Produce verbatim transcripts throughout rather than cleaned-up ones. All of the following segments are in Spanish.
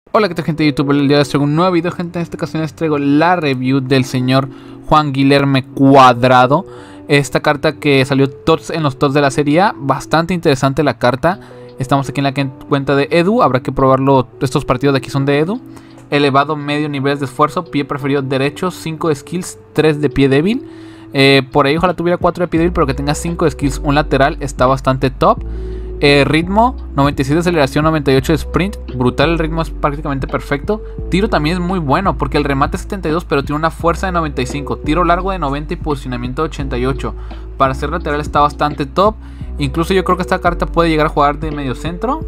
Hola, ¿qué tal, gente de YouTube? El día de hoy les traigo un nuevo video, gente. En esta ocasión les traigo la review del señor Juan Guilherme Cuadrado. Esta carta que salió tots en los tots de la Serie A. Bastante interesante la carta. Estamos aquí en la cuenta de Edu. Habrá que probarlo. Estos partidos de aquí son de Edu. Elevado medio niveles de esfuerzo. Pie preferido derecho. cinco de skills. tres de pie débil. Eh, por ahí ojalá tuviera cuatro de pie débil, pero que tenga cinco de skills. Un lateral. Está bastante top. Eh, ritmo, noventa y seis de aceleración, noventa y ocho de sprint. Brutal, el ritmo es prácticamente perfecto. Tiro también es muy bueno, porque el remate es setenta y dos, pero tiene una fuerza de noventa y cinco. Tiro largo de noventa y posicionamiento de ochenta y ocho. Para ser lateral está bastante top. Incluso yo creo que esta carta puede llegar a jugar de medio centro.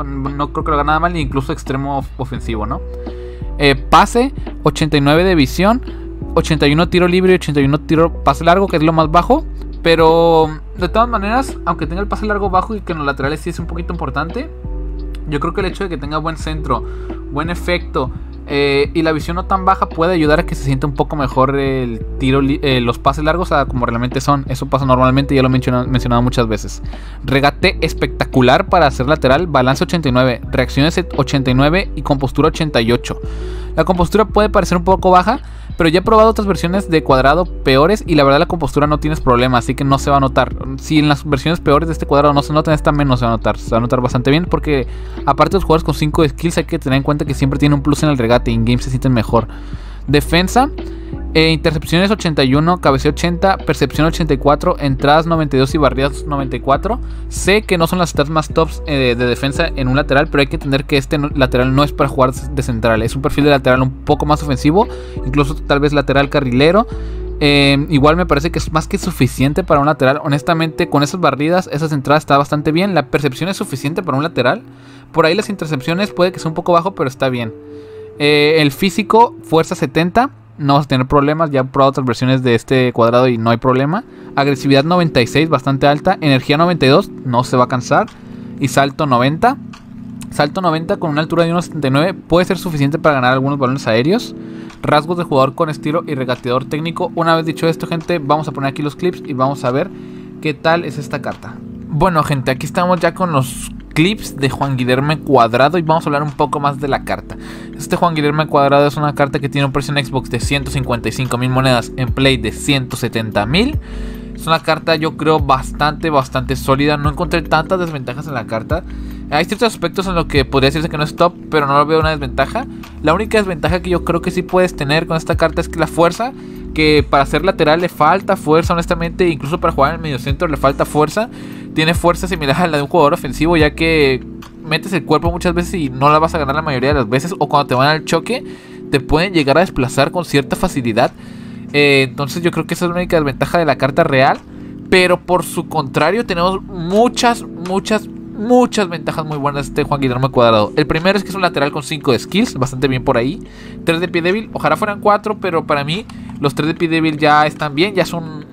No creo que lo haga nada mal, incluso extremo ofensivo, ¿no? Eh, pase, ochenta y nueve de visión, ochenta y uno tiro libre y ochenta y uno tiro pase largo, que es lo más bajo. Pero de todas maneras, aunque tenga el pase largo bajo y que en los laterales sí es un poquito importante, yo creo que el hecho de que tenga buen centro, buen efecto eh, y la visión no tan baja puede ayudar a que se sienta un poco mejor el tiro, eh, los pases largos a como realmente son. Eso pasa normalmente, ya lo he mencionado, mencionado muchas veces. Regate espectacular para ser lateral, balance ochenta y nueve, reacciones ochenta y nueve y compostura ochenta y ocho. La compostura puede parecer un poco baja, pero ya he probado otras versiones de Cuadrado peores y la verdad la compostura no tienes problema, así que no se va a notar. Si en las versiones peores de este Cuadrado no se nota, en esta menos se va a notar. Se va a notar bastante bien porque aparte de los jugadores con cinco skills hay que tener en cuenta que siempre tiene un plus en el regate y en game se sienten mejor. Defensa, eh, intercepciones ochenta y uno, cabeceo ochenta, percepción ochenta y cuatro, entradas noventa y dos y barridas noventa y cuatro. Sé que no son las stats más tops eh, de defensa en un lateral, pero hay que entender que este no, lateral no es para jugar de central. Es un perfil de lateral un poco más ofensivo, incluso tal vez lateral carrilero. Eh, igual me parece que es más que suficiente para un lateral. Honestamente, con esas barridas, esas entradas está bastante bien. La percepción es suficiente para un lateral. Por ahí las intercepciones puede que sea un poco bajo, pero está bien. Eh, el físico, fuerza setenta. No vas a tener problemas, ya he probado otras versiones de este Cuadrado y no hay problema. Agresividad noventa y seis, bastante alta. Energía noventa y dos, no se va a cansar. Y salto noventa. Salto noventa con una altura de uno setenta y nueve puede ser suficiente para ganar algunos balones aéreos. Rasgos de jugador con estilo y regateador técnico. Una vez dicho esto, gente, vamos a poner aquí los clips y vamos a ver qué tal es esta carta. Bueno, gente, aquí estamos ya con los clips de Juan Guilherme Cuadrado y vamos a hablar un poco más de la carta. Este Juan Guilherme Cuadrado es una carta que tiene un precio en Xbox de ciento cincuenta y cinco mil monedas, en Play de ciento setenta mil. Es una carta, yo creo, bastante, bastante sólida. No encontré tantas desventajas en la carta. Hay ciertos aspectos en los que podría decirse que no es top, pero no lo veo una desventaja. La única desventaja que yo creo que sí puedes tener con esta carta es que la fuerza, que para ser lateral le falta fuerza, honestamente. Incluso para jugar en el mediocentro le falta fuerza. Tiene fuerza similar a la de un jugador ofensivo, ya que metes el cuerpo muchas veces y no la vas a ganar la mayoría de las veces. O cuando te van al choque, te pueden llegar a desplazar con cierta facilidad. Eh, entonces yo creo que esa es la única desventaja de la carta real. Pero por su contrario tenemos muchas, muchas, muchas ventajas muy buenas de este Juan Guilherme Cuadrado. El primero es que es un lateral con cinco de skills, bastante bien por ahí. tres de pie débil, ojalá fueran cuatro, pero para mí los tres de pie débil ya están bien, ya son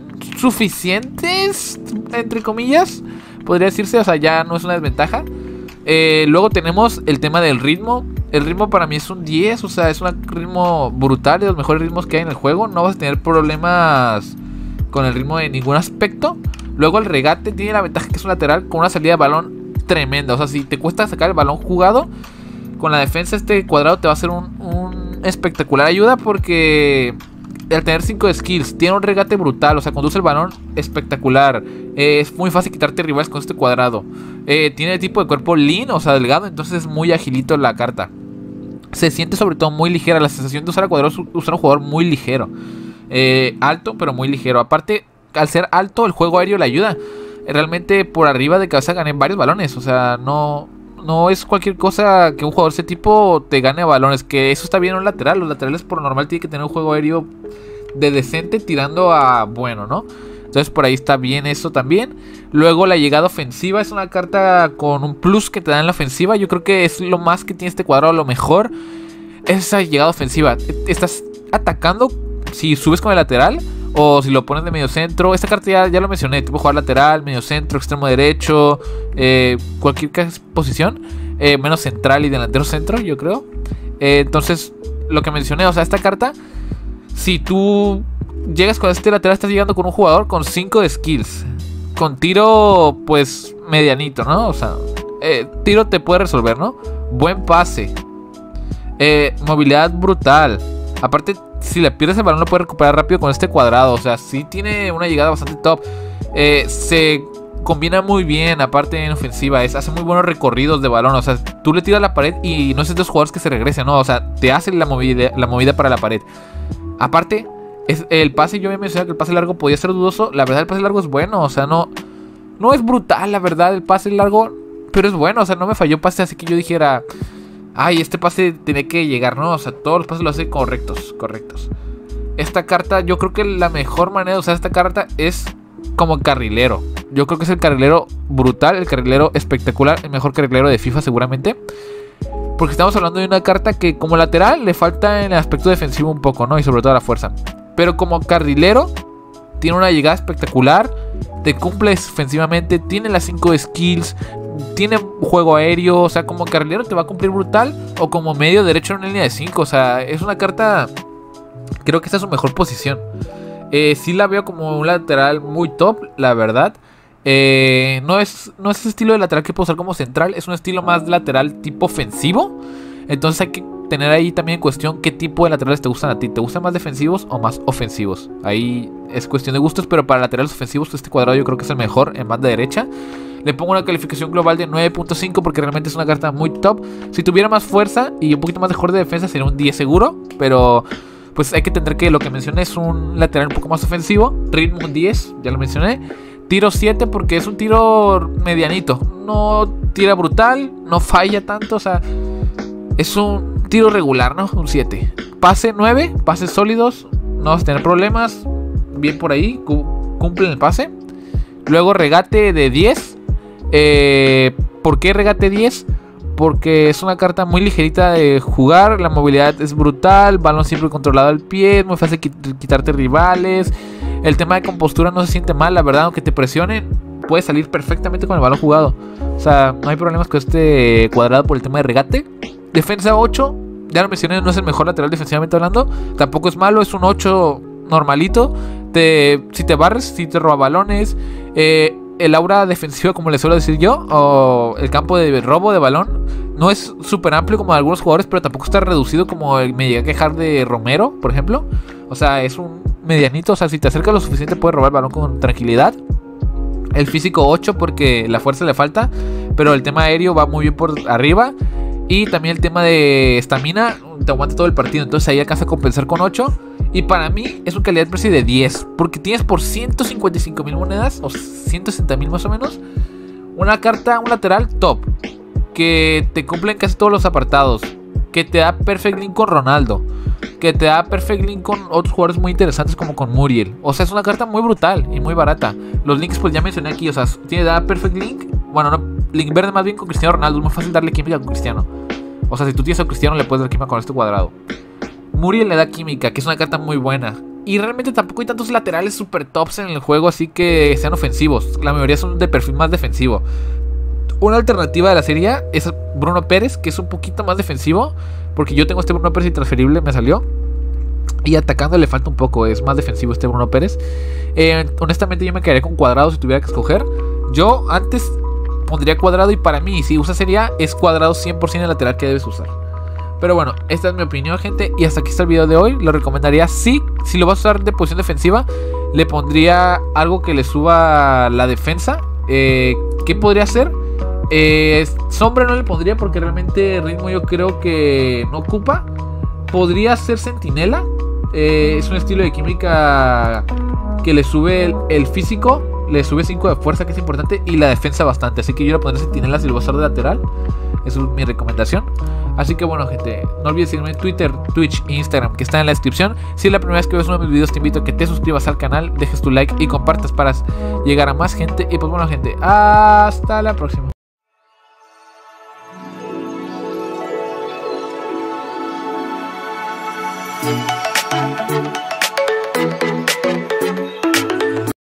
suficientes, entre comillas, podría decirse, o sea, ya no es una desventaja. Eh, luego tenemos el tema del ritmo. El ritmo para mí es un diez, o sea, es un ritmo brutal, de los mejores ritmos que hay en el juego. No vas a tener problemas con el ritmo de ningún aspecto. Luego el regate tiene la ventaja que es un lateral con una salida de balón tremenda. O sea, si te cuesta sacar el balón jugado, con la defensa este Cuadrado te va a hacer un, un espectacular ayuda, porque al tener cinco de skills, tiene un regate brutal, o sea, conduce el balón espectacular. Eh, es muy fácil quitarte rivales con este Cuadrado. Eh, tiene el tipo de cuerpo lean, o sea, delgado, entonces es muy agilito la carta. Se siente sobre todo muy ligera, la sensación de usar a Cuadrado es usar un jugador muy ligero. Eh, alto, pero muy ligero. Aparte, al ser alto, el juego aéreo le ayuda. Realmente por arriba de cabeza gané varios balones, o sea, no... No es cualquier cosa que un jugador de ese tipo te gane a balones. Que eso está bien en un lateral. Los laterales por lo normal tienen que tener un juego aéreo de decente tirando a bueno, ¿no? Entonces por ahí está bien eso también. Luego la llegada ofensiva es una carta con un plus que te da en la ofensiva. Yo creo que es lo más que tiene este Cuadrado. Lo mejor es esa llegada ofensiva. Estás atacando si subes con el lateral o si lo pones de medio centro. Esta carta ya, ya lo mencioné. Te puedo jugar lateral, medio centro, extremo derecho, eh, cualquier posición, eh, menos central y delantero centro, yo creo. eh, Entonces, lo que mencioné, o sea, esta carta, si tú llegas con este lateral, estás llegando con un jugador con cinco de skills, con tiro pues medianito, ¿no? O sea, eh, tiro te puede resolver, ¿no? Buen pase, Eh, movilidad brutal. Aparte, si le pierdes el balón lo puedes recuperar rápido con este cuadrado. O sea, sí tiene una llegada bastante top. Eh, se combina muy bien, aparte en ofensiva. Es, hace muy buenos recorridos de balón. O sea, tú le tiras la pared y no es de los jugadores que se regresen, no. O sea, te hace la movida, la movida para la pared. Aparte, es, el pase, yo me mencionaba que el pase largo podía ser dudoso. La verdad, el pase largo es bueno. O sea, no, no es brutal, la verdad, el pase largo. Pero es bueno, o sea, no me falló pase así que yo dijera, ay, este pase tiene que llegar, ¿no? O sea, todos los pases los hace correctos, correctos. Esta carta, yo creo que la mejor manera de usar esta carta es como carrilero. Yo creo que es el carrilero brutal, el carrilero espectacular, el mejor carrilero de FIFA seguramente. Porque estamos hablando de una carta que como lateral le falta en el aspecto defensivo un poco, ¿no? Y sobre todo la fuerza. Pero como carrilero tiene una llegada espectacular, te cumple defensivamente, tiene las cinco skills, tiene juego aéreo. O sea, como carrilero te va a cumplir brutal. O como medio derecho en una línea de cinco. O sea, es una carta, creo que esta es su mejor posición. Eh, sí la veo como un lateral muy top, la verdad. Eh, no es, no es ese estilo de lateral que puedo usar como central. Es un estilo más lateral tipo ofensivo. Entonces hay que tener ahí también en cuestión qué tipo de laterales te gustan a ti. ¿Te gustan más defensivos o más ofensivos? Ahí es cuestión de gustos, pero para laterales ofensivos este cuadrado yo creo que es el mejor en banda derecha. Le pongo una calificación global de nueve punto cinco porque realmente es una carta muy top. Si tuviera más fuerza y un poquito más mejor de defensa sería un diez seguro, pero pues hay que entender que lo que mencioné es un lateral un poco más ofensivo. Ritmo un diez, ya lo mencioné. Tiro siete porque es un tiro medianito. No tira brutal, no falla tanto, o sea, es un tiro regular, ¿no? Un siete. Pase nueve, pases sólidos, no vas a tener problemas. Bien por ahí, cumplen el pase. Luego regate de diez. Eh, ¿Por qué regate diez? Porque es una carta muy ligerita de jugar. La movilidad es brutal. Balón siempre controlado al pie. Es muy fácil quit- quitarte rivales. El tema de compostura no se siente mal, la verdad. Aunque te presionen, puedes salir perfectamente con el balón jugado. O sea, no hay problemas con este cuadrado por el tema de regate. Defensa ocho. Ya lo mencioné, no es el mejor lateral defensivamente hablando. Tampoco es malo, es un ocho normalito. Te, si te barres, si te roba balones. Eh, el aura defensiva, como les suelo decir yo, o el campo de robo de balón, no es súper amplio como algunos jugadores, pero tampoco está reducido como me llegué a quejar de Romero, por ejemplo. O sea, es un medianito. O sea, si te acercas lo suficiente puedes robar el balón con tranquilidad. El físico ocho porque la fuerza le falta, pero el tema aéreo va muy bien por arriba. Y también el tema de estamina te aguanta todo el partido. Entonces ahí alcanza a compensar con ocho. Y para mí es un calidad-precio de diez. Porque tienes por ciento cincuenta y cinco mil monedas, o ciento sesenta mil más o menos, una carta, un lateral top, que te cumple en casi todos los apartados. Que te da perfect link con Ronaldo. Que te da perfect link con otros jugadores muy interesantes como con Muriel. O sea, es una carta muy brutal y muy barata. Los links pues ya mencioné aquí. O sea, tiene da perfect link. Bueno, no, link verde más bien con Cristiano Ronaldo. Es muy fácil darle química con Cristiano. O sea, si tú tienes a Cristiano le puedes dar química con este cuadrado. Muriel le da química, que es una carta muy buena. Y realmente tampoco hay tantos laterales super tops en el juego, así que sean ofensivos. La mayoría son de perfil más defensivo. Una alternativa de la serie es Bruno Pérez, que es un poquito más defensivo, porque yo tengo este Bruno Pérez intransferible, me salió. Y atacando le falta un poco, es más defensivo este Bruno Pérez. Eh, honestamente yo me quedaría con Cuadrado si tuviera que escoger. Yo antes pondría Cuadrado y para mí, si usas sería, es Cuadrado cien por ciento el lateral que debes usar. Pero bueno, esta es mi opinión, gente. Y hasta aquí está el video de hoy. Lo recomendaría sí. Si lo vas a usar de posición defensiva, le pondría algo que le suba la defensa. eh, ¿Qué podría ser? Eh, sombra no le pondría porque realmente ritmo yo creo que no ocupa. Podría ser centinela. eh, Es un estilo de química que le sube el, el físico, le sube cinco de fuerza, que es importante, y la defensa bastante. Así que yo le pondré centinela si lo vas a usar de lateral. Esa es mi recomendación. Así que bueno, gente, no olvides seguirme en Twitter, Twitch e Instagram, que están en la descripción. Si es la primera vez que ves uno de mis videos, te invito a que te suscribas al canal, dejes tu like y compartas para llegar a más gente. Y pues bueno, gente, hasta la próxima. Thank you.